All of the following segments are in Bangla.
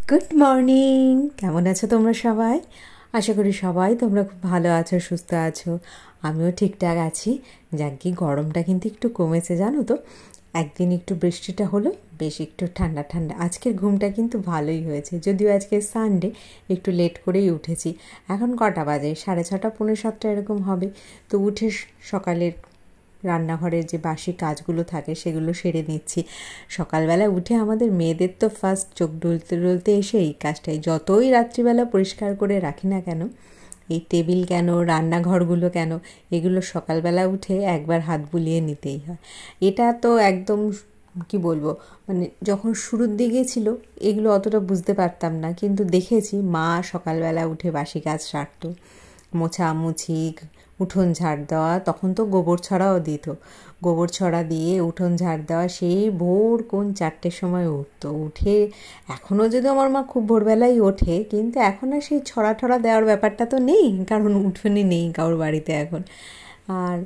গুড মর্নিং, কেমন আছো তোমরা সবাই? আশা করি সবাই তোমরা খুব ভালো আছো, সুস্থ আছো। আমিও ঠিকঠাক আছি। যাক গরমটা কিন্তু একটু কমেছে, জানো তো। একদিন একটু বৃষ্টিটা হলো, বেশ একটু ঠান্ডা ঠান্ডা। আজকের ঘুমটা কিন্তু ভালোই হয়েছে, যদিও আজকে সানডে, একটু লেট করেই উঠেছি। এখন কটা বাজে? 6:30, 6:45 এরকম হবে। তো উঠে সকালের রান্নাঘরের যে বাসি কাজগুলো থাকে সেগুলো সেরে নিচ্ছি। সকালবেলা উঠে আমাদের মেয়েদের তো ফার্স্ট চোখ ডলতে ডলতে এসে এই কাজটাই, যতই রাত্রিবেলা পরিষ্কার করে রাখি না কেন, এই টেবিল কেন, রান্নাঘরগুলো কেন, এগুলো সকালবেলা উঠে একবার হাত বুলিয়ে নিতেই হয়। এটা তো একদম কি বলবো, মানে যখন শুরুর দিকে ছিল এগুলো অতটা বুঝতে পারতাম না, কিন্তু দেখেছি মা সকালবেলা উঠে বাসি কাজ সারত, মোছামুছি, উঠোন ঝাড় দেওয়া। তখন তো গোবর ছড়াও দিত, গোবর ছড়া দিয়ে উঠোন ঝাড় দেওয়া। সেই ভোর কোন 4টের সময় উঠতো, উঠে এখনও যদি আমার মা খুব ভোরবেলাই ওঠে, কিন্তু এখন আর সেই ছড়া ঠড়া দেওয়ার ব্যাপারটা তো নেই, কারণ উঠোনই নেই কারোর বাড়িতে এখন। আর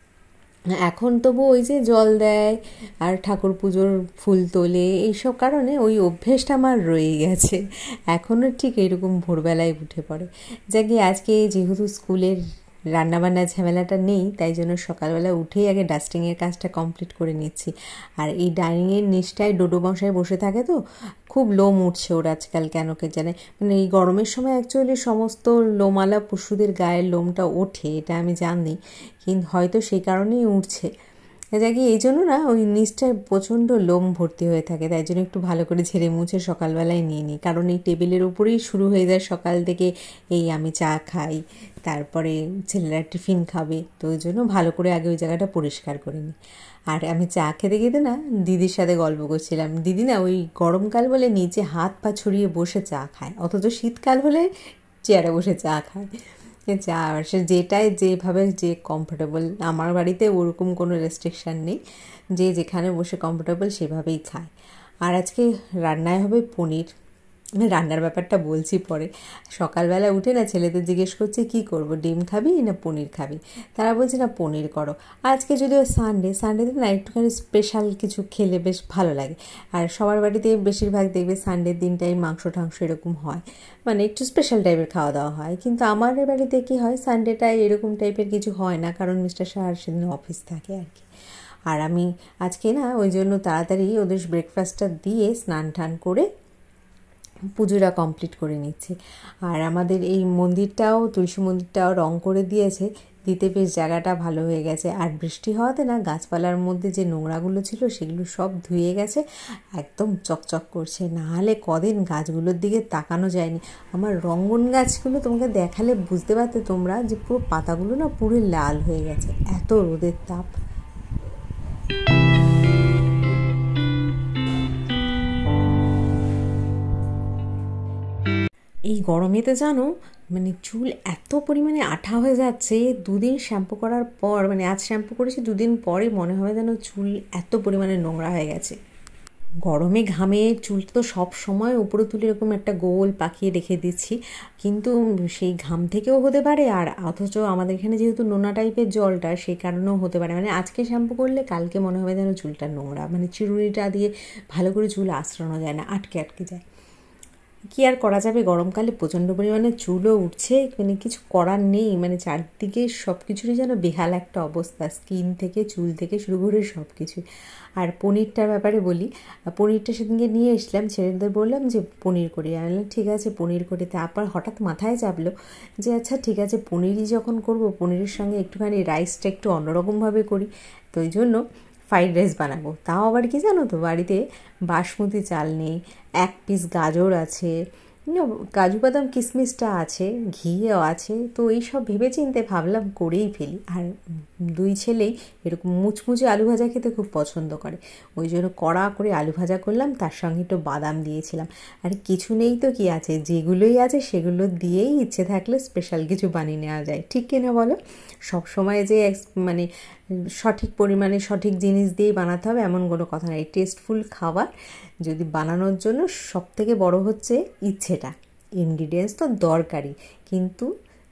এখন তবু ওই যে জল দেয় আর ঠাকুর পুজোর ফুল তোলে, এইসব কারণে ওই অভ্যেসটা আমার রয়ে গেছে। এখনও ঠিক এরকম ভোরবেলায় উঠে পড়ে। যাকে আজকে যেহেতু স্কুলের রান্নাবান্নার ঝামেলাটা নেই, তাই জন্য সকালবেলা উঠেই আগে ডাস্টিংয়ের কাজটা কমপ্লিট করে নিচ্ছি। আর এই ডাইনিংয়ের নিচটায় ডোডো মশাই বসে থাকে, তো খুব লোম উঠছে ওর আজকাল, কেন কে জানে। মানে এই গরমের সময় অ্যাকচুয়ালি সমস্ত লোমালা পশুদের গায়ের লোমটা ওঠে, এটা আমি জানি, কিন্তু হয়তো সেই কারণেই উঠছে। যাকে এই জন্য না ওই নিচটায় প্রচণ্ড লোম ভর্তি হয়ে থাকে, তাই জন্য একটু ভালো করে ঝেড়ে মুছে সকালবেলায় নিয়ে নিই। কারণ এই টেবিলের উপরেই শুরু হয়ে যায় সকাল থেকে, এই আমি চা খাই, তারপরে ছেলেরা টিফিন খাবে, তো ওই জন্য ভালো করে আগে ওই জায়গাটা পরিষ্কার করে নিই। আর আমি চা খেতে খেতে না দিদির সাথে গল্প করছিলাম। দিদি না ওই গরমকাল বলে নিচে হাত পা ছড়িয়ে বসে চা খায়, অথচ শীতকাল হলে চেয়ারে বসে চা খায়। চা সে যেটাই যেভাবে যে কমফোর্টেবল, আমার বাড়িতে ওরকম কোনো রেস্ট্রিকশান নেই, যে যেখানে বসে কমফোর্টেবল সেভাবেই খায়। আর আজকে রান্নায় হবে পনির। আমি রান্নার ব্যাপারটা বলছি পরে। সকালবেলা উঠে না ছেলেদের জিজ্ঞেস করছে কী করবো, ডিম খাবি না পনির খাবি? তারা বলছে না পনির করো। আজকে যদিও সানডেতে না একটুখানি স্পেশাল কিছু খেলে বেশ ভালো লাগে। আর সবার বাড়িতে বেশিরভাগ দেখবে সানডের দিনটাই মাংস টাংস এরকম হয়, মানে একটু স্পেশাল টাইপের খাওয়া দাওয়া হয়। কিন্তু আমার বাড়িতে কী হয়, সানডেটায় এরকম টাইপের কিছু হয় না, কারণ মিস্টার শাহর সেদিন অফিস থাকে আর কি। আর আমি আজকে না ওই জন্য তাড়াতাড়ি ওদের ব্রেকফাস্টটা দিয়ে স্নান টান করে পুজোটা কমপ্লিট করে নিচ্ছি। আর আমাদের এই মন্দিরটাও, তুলসী মন্দিরটাও রং করে দিয়েছে, দিতে বেশ জায়গাটা ভালো হয়ে গেছে। আর বৃষ্টি হওয়াতে না গাছপালার মধ্যে যে নোংরাগুলো ছিল সেগুলো সব ধুয়ে গেছে, একদম চকচক করছে। নাহলে কদিন গাছগুলোর দিকে তাকানো যায়নি। আমার রঙ্গন গাছগুলো তোমাকে দেখালে বুঝতে পারতে তোমরা, যে পুরো পাতাগুলো না পুরো লাল হয়ে গেছে, এত রোদের তাপ। এই গরমে তো জানো, মানে চুল এত পরিমাণে আঠা হয়ে যাচ্ছে, 2 দিন শ্যাম্পু করার পর, মানে আজ শ্যাম্পু করেছি 2 দিন পরে মনে হয় যেন চুল এত পরিমাণে নোংরা হয়ে গেছে। গরমে ঘামে চুলটা তো সব সময় উপরে তুলে এরকম একটা গোল পাকিয়ে রেখে দিচ্ছি, কিন্তু সেই ঘাম থেকেও হতে পারে, আর অথচ আমাদের এখানে যেহেতু নোনা টাইপের জলটা, সেই কারণেও হতে পারে। মানে আজকে শ্যাম্পু করলে কালকে মনে হবে যেন চুলটা নোংরা, মানে চিরুনিটা দিয়ে ভালো করে চুল আঁচড়ানো যায় না, আটকে আটকে যায়। কী আর করা যাবে, গরমকালে প্রচণ্ড পরিমাণে চুলও উঠছে, মানে কিছু করার নেই। মানে চারদিকে সব কিছুরই যেন বেহাল একটা অবস্থা, স্কিন থেকে চুল থেকে শুরু করে সব কিছু। আর পনিরটার ব্যাপারে বলি, পনিরটা সেদিনকে নিয়ে এসলাম, ছেলেদের বললাম যে পনির করি, আনলাম, ঠিক আছে পনির করি। তারপর হঠাৎ মাথায় চাপলো যে আচ্ছা ঠিক আছে, পনিরই যখন করব, পনিরের সঙ্গে একটুখানি রাইসটা একটু অন্যরকমভাবে করি। তো ওই জন্য ফ্রাইড রাইস বানাবো। তাও আবার কি জানো তো, বাড়িতে বাসমতি চাল নেই, 1 পিস গাজর আছে, কাজু বাদাম কিশমিশটা আছে, ঘিও আছে, তো এইসব ভেবে চিন্তে ভাবলাম করেই ফেলি। আর 2 ছেলেই এরকম মুচমুচে আলু ভাজা খেতে খুব পছন্দ করে, ওই জন্য কড়া করে আলু ভাজা করলাম, তার সঙ্গে একটু বাদাম দিয়েছিলাম। আর কিছু নেই তো কি আছে, যেগুলোই আছে সেগুলো দিয়েই ইচ্ছে থাকলে স্পেশাল কিছু বানিয়ে নেওয়া যায়, ঠিক কিনা বলো? সব সময় যে মানে সঠিক পরিমাণে সঠিক জিনিস দিয়েই বানাতে হবে এমন কোনো কথা নেই। টেস্টফুল খাবার যদি বানানোর জন্য সবথেকে বড় হচ্ছে ইচ্ছেটা। ইনগ্রিডিয়েন্টস তো দরকারি, কিন্তু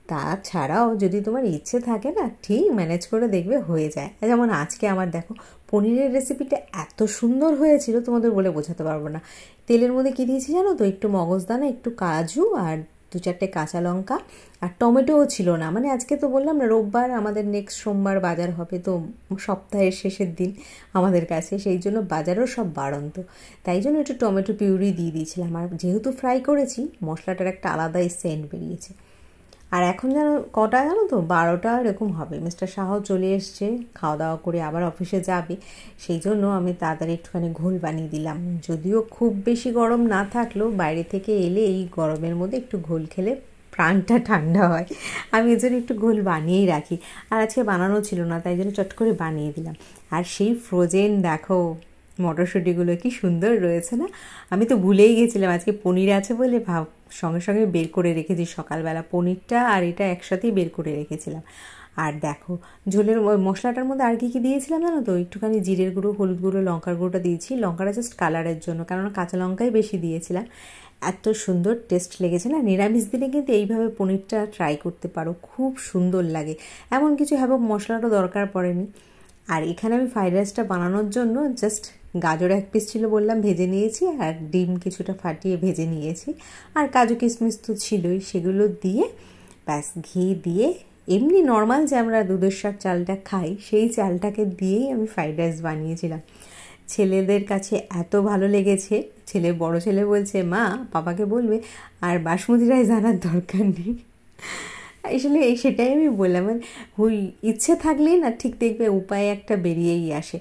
তাছাড়াও যদি তোমার ইচ্ছে থাকে না, ঠিক ম্যানেজ করে দেখবে হয়ে যায়। যেমন আজকে আমার দেখো পনিরের রেসিপিটা এত সুন্দর হয়েছিল, তোমাদের বলে বোঝাতে পারবো না। তেলের মধ্যে কী দিয়েছি জানো তো, একটু মগজদানা, একটু কাজু আর 2-4টে কাঁচা লঙ্কা, আর টমেটোও ছিল না। মানে আজকে তো বললাম না রোববার, আমাদের নেক্সট সোমবার বাজার হবে, তো সপ্তাহের শেষের দিন আমাদের কাছে, সেই জন্য বাজারও সব বাড়ন্ত, তাই জন্য একটু টমেটো পিউরি দিয়ে দিয়েছিলাম। আর যেহেতু ফ্রাই করেছি, মশলাটার একটা আলাদাই সেন্ট বেরিয়েছে। আর এখন যেন কটা জানো তো, 12টা এরকম হবে। মিস্টার শাহ চলে এসছে, খাওয়া দাওয়া করে আবার অফিসে যাবে, সেই জন্য আমি তাড়াতাড়ি একটুখানি ঘোল বানিয়ে দিলাম। যদিও খুব বেশি গরম না থাকলেও বাইরে থেকে এলে এই গরমের মধ্যে একটু ঘোল খেলে প্রাণটা ঠান্ডা হয়। আমি এর জন্য একটু ঘোল বানিয়েই রাখি, আর আজকে বানানো ছিল না, তাই জন্য চট করে বানিয়ে দিলাম। আর সেই ফ্রোজেন দেখো মটরশুঁটিগুলো কি সুন্দর রয়েছে না। আমি তো ভুলেই গেছিলাম আজকে পনির আছে বলে, সঙ্গে সঙ্গে বের করে রেখেছি সকালবেলা, পনিরটা আর এটা একসাথেই বের করে রেখেছিলাম। আর দেখো ঝোলের মশলাটার মধ্যে আর কী দিয়েছিলাম জানো তো, একটুখানি জিরের গুঁড়ো, হলুদ গুঁড়ো, লঙ্কার গুঁড়োটা দিয়েছি। লঙ্কাটা জাস্ট কালারের জন্য, কেননা কাঁচা লঙ্কাই বেশি দিয়েছিলাম। এত সুন্দর টেস্ট লেগেছে না। নিরামিষ দিনে কিন্তু এইভাবে পনিরটা ট্রাই করতে পারো, খুব সুন্দর লাগে। এমন কিছু হ্যাভক মশলাটা দরকার পড়েনি। আর এখানে আমি ফ্রাইড রাইসটা বানানোর জন্য জাস্ট গাজর 1 পিস ছিল বললাম, ভেজে নিয়েছি, আর ডিম কিছুটা ফাটিয়ে ভেজে নিয়েছি, আর কাজু কিশমিশ তো ছিলই, সেগুলো দিয়ে ব্যাস ঘি দিয়ে এমনি নর্মাল যে আমরা দুধের শাক চালটা খাই, সেই চালটাকে দিয়েই আমি ফ্রাইড রাইস বানিয়েছিলাম। ছেলেদের কাছে এত ভালো লেগেছে, বড় ছেলে বলছে মা পাপাকে বলবে আর বাসমতি রাইস আনার দরকার নেই। আসলে সেটাই আমি বললাম, ইচ্ছে থাকলেই না ঠিক দেখবে উপায় একটা বেরিয়েই আসে।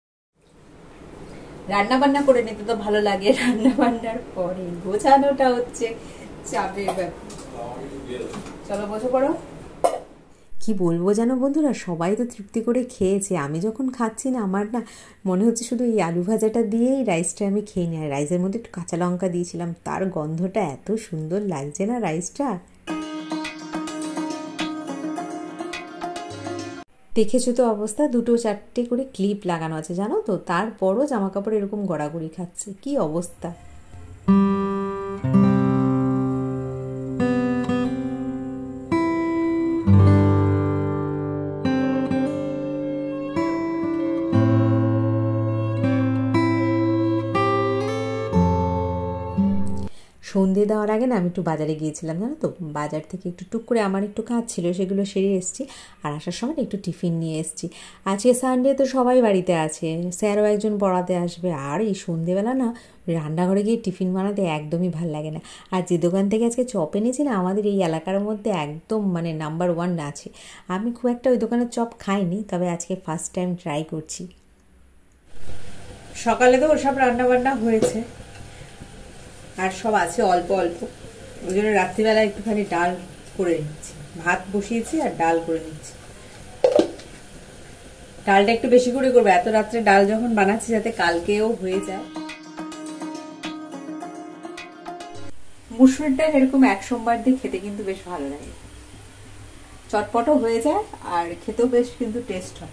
রান্না বান্না করে নিতে তো ভালো লাগে, রান্না বান্নার পরে গোছানোটা হচ্ছে চাপের ব্যাপার। চলো বসে পড়ো। কি বলবো জানো বন্ধুরা, সবাই তো তৃপ্তি করে খেয়েছে, আমি যখন খাচ্ছি না আমার না মনে হচ্ছে শুধু এই আলু ভাজাটা দিয়েই রাইসটা আমি খেয়ে নিই। আর রাইসের মধ্যে একটু কাঁচা লঙ্কা দিয়েছিলাম, তার গন্ধটা এত সুন্দর লাগছে না রাইসটা। দেখেছো তো অবস্থা, 2-4টে করে ক্লিপ লাগানো আছে জানো তো, তারপরও জামা কাপড় এরকম গড়াগড়ি খাচ্ছে, কি অবস্থা। সন্ধে দেওয়ার আগে না আমি একটু বাজারে গিয়েছিলাম জানো তো, বাজার থেকে একটু টুক করে আমার একটু কাজ ছিল, সেগুলো সেরে এসেছি। আর আসার সময় একটু টিফিন নিয়ে এসেছি। আজকে সানডে তো সবাই বাড়িতে আছে, স্যারও একজন পড়াতে আসবে। আর এই সন্ধেবেলা না রান্নাঘরে গিয়ে টিফিন বানাতে একদমই ভাল লাগে না। আর যে দোকান থেকে আজকে চপ এনেছি না, আমাদের এই এলাকার মধ্যে একদম মানে নাম্বার 1 আছে। আমি খুব একটা ওই দোকানের চপ খাইনি, তবে আজকে ফার্স্ট টাইম ট্রাই করছি। সকালে তো ওসব রান্নাবান্না হয়েছে, আর সব আছে অল্প অল্প, ওই জন্য রাত্রিবেলা একটুখানি ডাল করে নিচ্ছি, ভাত বসিয়েছি আর ডাল করে নিচ্ছি। ডালটা একটু বেশি করে করবো, এত রাত্রে ডাল যখন বানাচ্ছি যাতে কালকেও হয়ে যায়। মুসুরির ডাল এরকম এক সোমবার দিয়ে খেতে কিন্তু বেশ ভালো লাগে, চটপটও হয়ে যায় আর খেতেও বেশ কিন্তু টেস্ট হয়।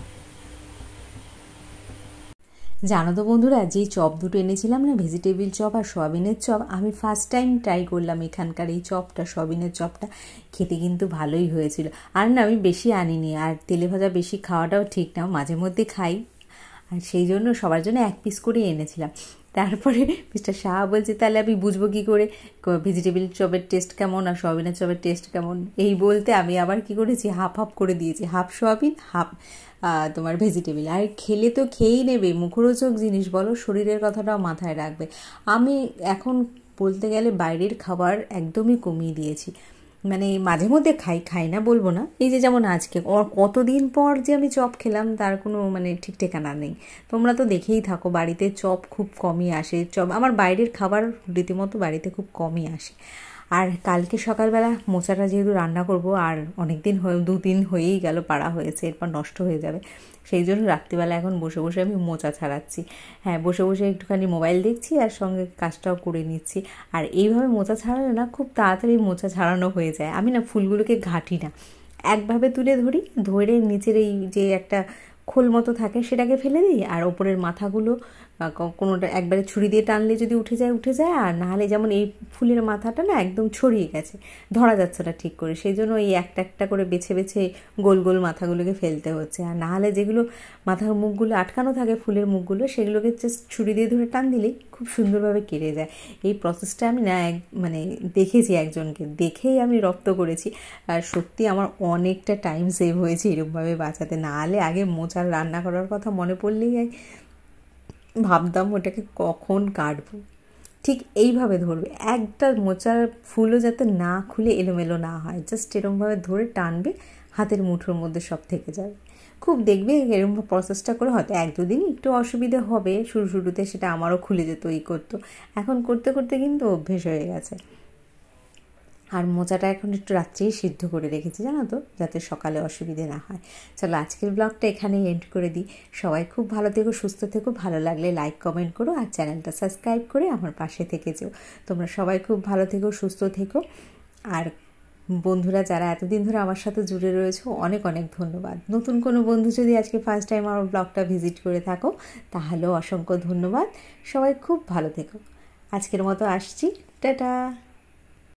জানো তো বন্ধুরা, যেই চপ দুটো এনেছিলাম না, ভেজিটেবিল চপ আর সয়াবিনের চপ, আমি ফার্স্ট টাইম ট্রাই করলাম এখানকার এই চপটা, সয়াবিনের চপটা। খেতে কিন্তু ভালোই হয়েছিল। আর না আমি বেশি আনিনি, আর তেলে ভাজা বেশি খাওয়াটাও ঠিক না, মাঝে মধ্যে খাই, আর সেই জন্য সবার জন্য 1 পিস করে এনেছিলাম। তারপরে মিস্টার শাহ বলছে তাহলে আমি বুঝবো কী করে ভেজিটেবিল চপের টেস্ট কেমন আর সয়াবিনের চপের টেস্ট কেমন। এই বলতে আমি আবার কি করেছি, হাফ হাফ করে দিয়েছি, হাফ সয়াবিন হাফ তোমার ভেজিটেবিল। আর খেলে তো খেয়েই নেবে, মুখরোচক জিনিস বলো, শরীরের কথাটাও মাথায় রাখবে। আমি এখন বলতে গেলে বাইরের খাবার একদমই কমিয়ে দিয়েছি, মানে মাঝে মধ্যে খাই না বলবো না, এই যে যেমন আজকে কতদিন পর যে আমি চপ খেলাম তার কোনো মানে ঠিক ঠিকানা নেই। তোমরা তো দেখেই থাকো বাড়িতে চপ খুব কমই আসে, চপ আমার বাইরের খাবার রীতিমতো বাড়িতে খুব কমই আসে। আর কালকে সকালবেলা মোচাটা যেহেতু রান্না করব, আর অনেক দিন 2-3 হয়েই গেল পাড়া হয়েছে, এরপর নষ্ট হয়ে যাবে, সেই জন্য রাত্রিবেলা এখন বসে বসে আমি মোচা ছাড়াচ্ছি। হ্যাঁ, বসে বসে একটুখানি মোবাইল দেখছি আর সঙ্গে কাজটাও করে নিচ্ছি। আর এইভাবে মোচা ছাড়ালে না খুব তাড়াতাড়ি মোচা ছাড়ানো হয়ে যায়। আমি না ফুলগুলোকে ঘাঁটি না, একভাবে তুলে ধরে নিচের এই যে একটা খোল মতো থাকে সেটাকে ফেলে দিই, আর ওপরের মাথাগুলো কোনোটা একবারে ছুরি দিয়ে টানলে যদি উঠে যায়, আর নাহলে যেমন এই ফুলের মাথাটা না একদম ছড়িয়ে গেছে, ধরা যাচ্ছে না ঠিক করে, সেই জন্য এই একটা একটা করে বেছে বেছে গোল গোল মাথাগুলোকে ফেলতে হচ্ছে। আর নাহলে যেগুলো মাথার মুখগুলো আটকানো থাকে ফুলের মুখগুলো, সেগুলোকে জাস্ট ছুরি দিয়ে ধরে টান দিলেই খুব সুন্দরভাবে কেটে যায়। এই প্রসেসটা আমি না মানে দেখেছি, একজনকে দেখেই আমি রপ্ত করেছি। আর সত্যি আমার অনেকটা টাইম সেভ হয়েছে এরকমভাবে বাঁচাতে। নাহলে আগে মোচার রান্না করার কথা মনে পড়লেই ভাবতাম ওটাকে কখন কাটবো। ঠিক এইভাবে ধরবে, একটা মোচার ফুলও যাতে না খুলে এলোমেলো না হয়, জাস্ট এরকমভাবে ধরে টানবে, হাতের মুঠোর মধ্যে সব থেকে যাবে। খুব দেখবে এরকম প্রসেসটা করে হয়তো 1-2 দিন একটু অসুবিধে হবে শুরুতে, সেটা আমারও খুলে যেত করতো। এখন করতে করতে কিন্তু অভ্যেস হয়ে গেছে। আর মোচাটা এখন একটু রাত্রেই সিদ্ধ করে রেখেছি জানো তো, যাতে সকালে অসুবিধে না হয়। চলো আজকের ব্লগটা এখানেই এন্ড করে দিই। সবাই খুব ভালো থেকো, সুস্থ থেকো, ভালো লাগলে লাইক কমেন্ট করো, আর চ্যানেলটা সাবস্ক্রাইব করে আমার পাশে থেকে যেও। তোমরা সবাই খুব ভালো থেকো, সুস্থ থেকো। আর বন্ধুরা যারা এতদিন ধরে আমার সাথে জুড়ে রয়েছো, অনেক অনেক ধন্যবাদ। নতুন কোনো বন্ধু যদি আজকে ফার্স্ট টাইম আমার ব্লগটা ভিজিট করে থাকো, তাহলেও অসংখ্য ধন্যবাদ। সবাই খুব ভালো থেকো। আজকের মতো আসছি, টাটা।